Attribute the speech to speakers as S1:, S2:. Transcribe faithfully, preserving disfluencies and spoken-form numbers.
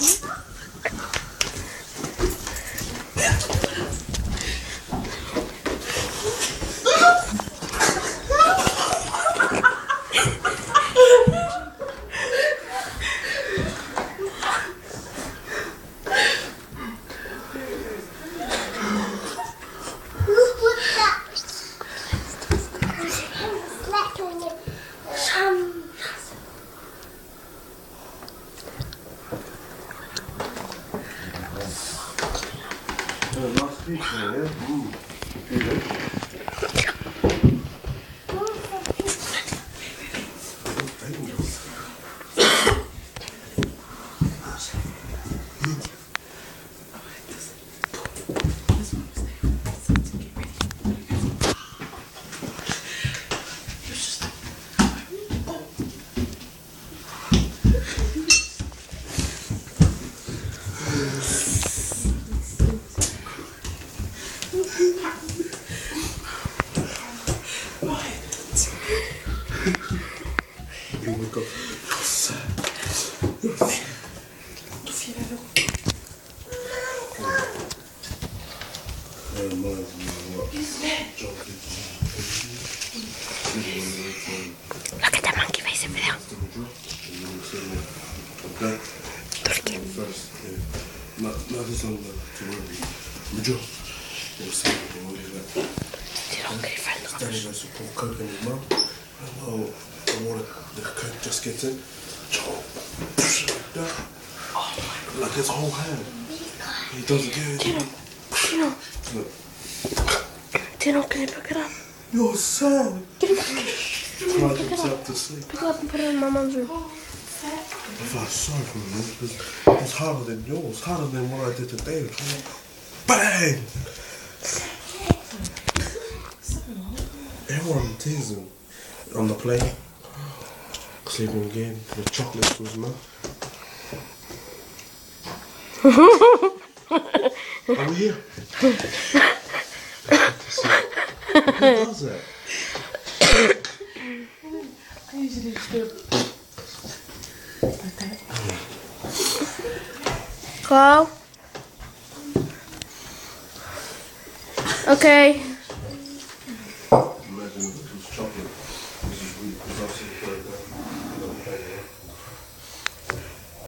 S1: Look at that monkey face over there. Turkey. Ti non che fai
S2: the coke just gets in. Like his whole hand. He doesn't get it.
S1: Tino, Tino. Tino, can you pick it up?
S2: You're sad.
S1: Can you pick it up?
S2: Cried himself to sleep.
S1: Pick it up and put it in my mom's room.
S2: I felt sorry for him because it was harder than yours, harder than what I did today. Bang! Everyone teasing on the plane, sleeping again with chocolates to his mouth. Are we here? Who does that?
S3: I usually just do like that.
S1: Hello? Okay.
S2: Imagine if it was chocolate. This is wheat. Because I've seen it.